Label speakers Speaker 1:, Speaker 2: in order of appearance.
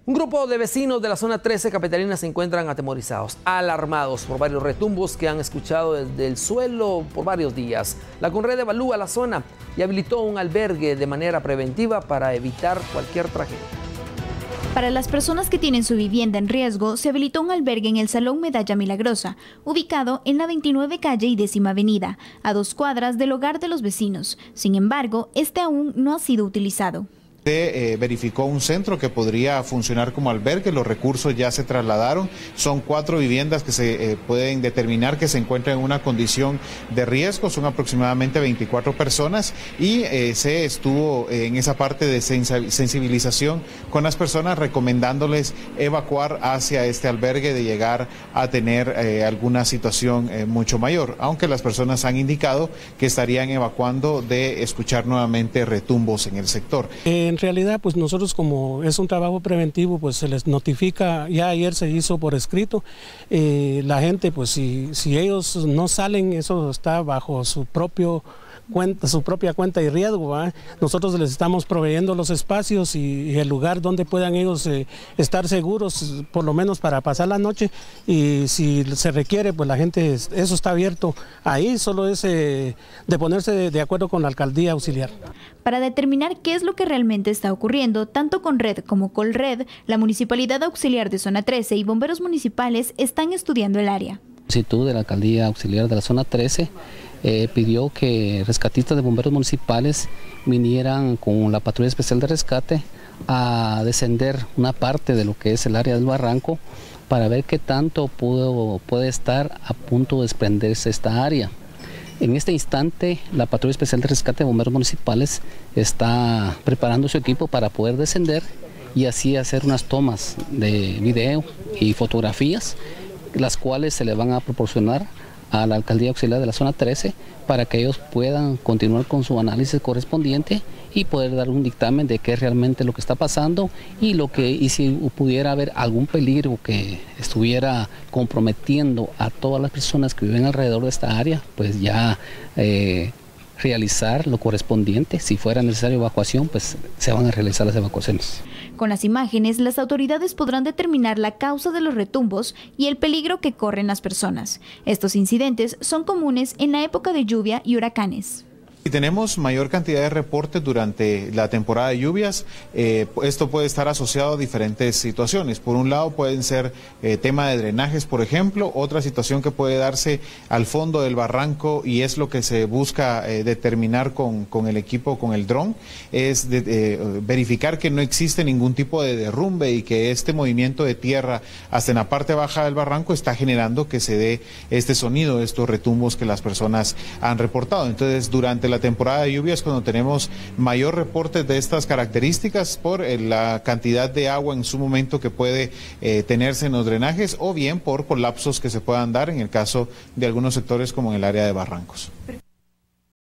Speaker 1: Un grupo de vecinos de la zona 13 capitalina se encuentran atemorizados, alarmados por varios retumbos que han escuchado desde el suelo por varios días. La Conred evalúa la zona y habilitó un albergue de manera preventiva para evitar cualquier tragedia.
Speaker 2: Para las personas que tienen su vivienda en riesgo, se habilitó un albergue en el Salón Medalla Milagrosa, ubicado en la 29 calle y 10ª avenida, a 2 cuadras del hogar de los vecinos. Sin embargo, este aún no ha sido utilizado.
Speaker 3: Se verificó un centro que podría funcionar como albergue, los recursos ya se trasladaron, son 4 viviendas que se pueden determinar que se encuentran en una condición de riesgo, son aproximadamente 24 personas y se estuvo en esa parte de sensibilización con las personas recomendándoles evacuar hacia este albergue de llegar a tener alguna situación mucho mayor, aunque las personas han indicado que estarían evacuando de escuchar nuevamente retumbos en el sector.
Speaker 4: En realidad, pues nosotros, como es un trabajo preventivo, pues se les notifica, ya ayer se hizo por escrito, la gente, pues si ellos no salen, eso está bajo su propia cuenta y riesgo, ¿verdad? Nosotros les estamos proveyendo los espacios y el lugar donde puedan ellos estar seguros, por lo menos para pasar la noche, y si se requiere, pues la gente, eso está abierto ahí, solo es de ponerse de acuerdo con la alcaldía auxiliar.
Speaker 2: Para determinar qué es lo que realmente está ocurriendo, tanto Conred como Colred, la Municipalidad Auxiliar de Zona 13 y bomberos municipales están estudiando el área.
Speaker 5: Solicitud de la Alcaldía Auxiliar de la Zona 13 pidió que rescatistas de bomberos municipales vinieran con la Patrulla Especial de Rescate a descender una parte de lo que es el área del barranco para ver qué tanto puede estar a punto de desprenderse esta área. En este instante, la Patrulla Especial de Rescate de Bomberos Municipales está preparando su equipo para poder descender y así hacer unas tomas de video y fotografías, las cuales se le van a proporcionar a la Alcaldía Auxiliar de la Zona 13 para que ellos puedan continuar con su análisis correspondiente y poder dar un dictamen de qué es realmente lo que está pasando y si pudiera haber algún peligro que estuviera comprometiendo a todas las personas que viven alrededor de esta área, pues ya realizar lo correspondiente. Si fuera necesaria evacuación, pues se van a realizar las evacuaciones.
Speaker 2: Con las imágenes, las autoridades podrán determinar la causa de los retumbos y el peligro que corren las personas. Estos incidentes son comunes en la época de lluvia y huracanes.
Speaker 3: Si tenemos mayor cantidad de reportes durante la temporada de lluvias, esto puede estar asociado a diferentes situaciones. Por un lado pueden ser tema de drenajes, por ejemplo. Otra situación que puede darse al fondo del barranco, y es lo que se busca determinar con el equipo, con el dron, es verificar que no existe ningún tipo de derrumbe y que este movimiento de tierra hasta en la parte baja del barranco está generando que se dé este sonido, estos retumbos que las personas han reportado. Entonces, durante la temporada de lluvias, cuando tenemos mayor reportes de estas características por la cantidad de agua en su momento que puede tenerse en los drenajes, o bien por colapsos que se puedan dar en el caso de algunos sectores como en el área de barrancos.